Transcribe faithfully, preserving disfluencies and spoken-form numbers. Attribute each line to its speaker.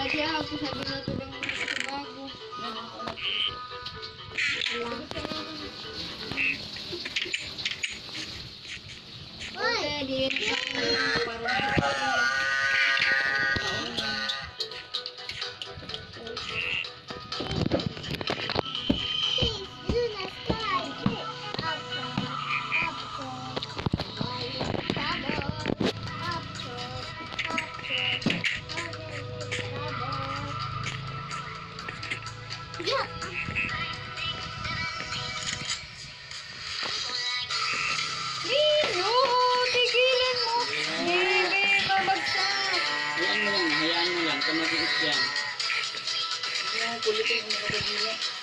Speaker 1: Sadya ako sabi na ito lang sa bago. Okay, di na parang Lino, tigilan mo. Baby, mabagsak.
Speaker 2: Hayaan mo lang, hayaan mo lang. Kamagis yan.
Speaker 3: Yung kulitin mo na